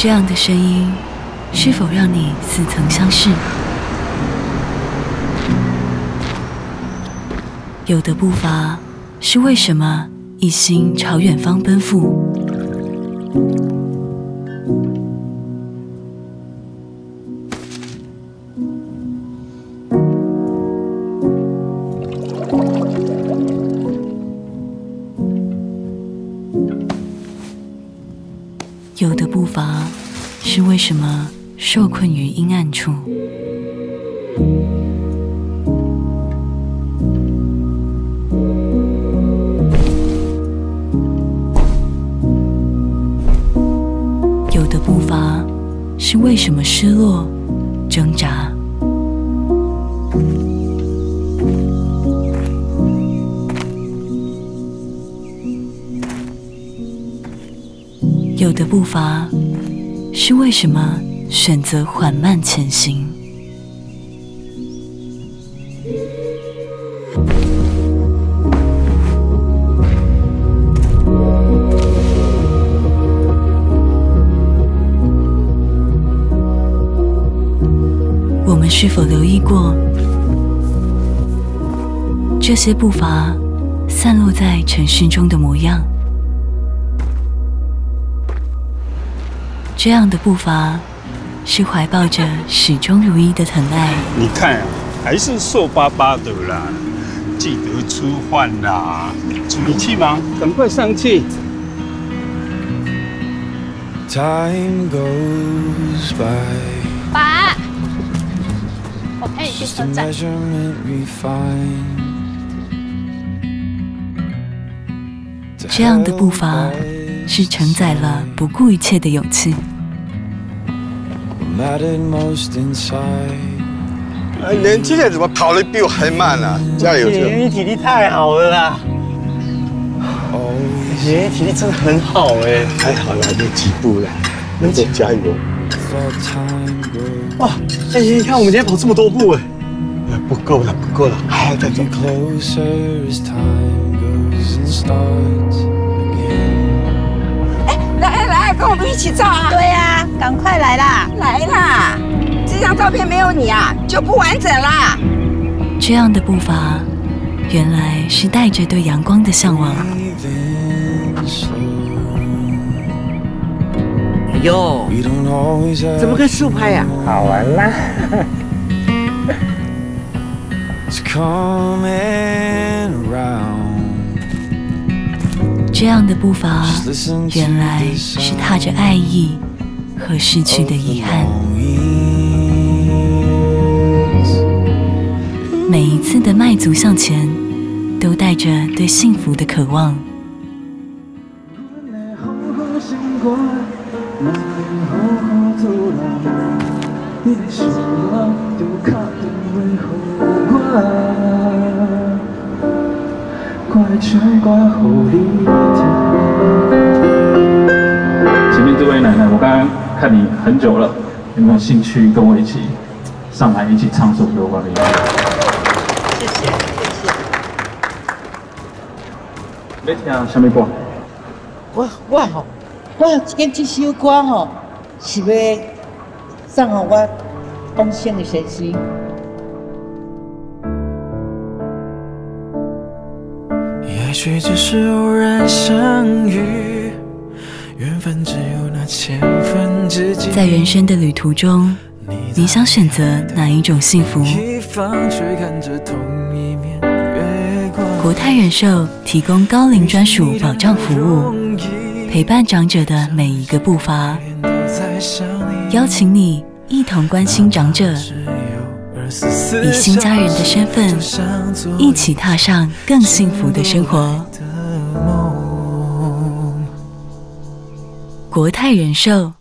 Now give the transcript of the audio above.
这样的声音是否让你似曾相识？有的步伐是为什么一心朝远方奔赴？有的步伐是为什么受困于阴暗处？有的步伐是为什么失落、挣扎？有的步伐是为什么选择缓慢前行？我们是否留意过，这些步伐散落在城市中的模样？这样的步伐是怀抱着始终如一的疼爱。 你看啊，还是瘦巴巴的啦，记得吃饭啦。你去吗？赶快上去。 爸，我陪你去车站。 这样的步伐是承载了不顾一切的勇气。 年轻人怎么跑得比我还慢啊？加油！ 爷爷体力太好了啦！爷爷体力真的很好哎， 还好来得及步了，能够加油！ 哇，爷爷，你看我们今天跑这么多步哎， 不够了，不够了，还要再走。 来，跟我们一起照啊！ 对呀，赶快来啦！ 来啦！这张照片没有你啊，就不完整啦。 这样的步伐，原来是带着对阳光的向往。 哎呦，怎么跟树拍呀？ 好玩啦！ 这样的步伐，原来是踏着爱意和逝去的遗憾。每一次的迈足向前，都带着对幸福的渴望。 前面这位奶奶，我刚刚看你很久了，有没有兴趣跟我一起上来一起唱首有关的音乐？ 谢谢，谢谢。 要听什么歌？ 我跟这首歌吼，是要送给我东升的先生。 也许只是偶然相遇，缘分只有那千分之几。 在人生的旅途中，你想选择哪一种幸福？国泰人寿提供高龄专属保障服务，陪伴长者的每一个步伐，邀请你一同关心长者，以新家人的身份，一起踏上更幸福的生活。国泰人寿。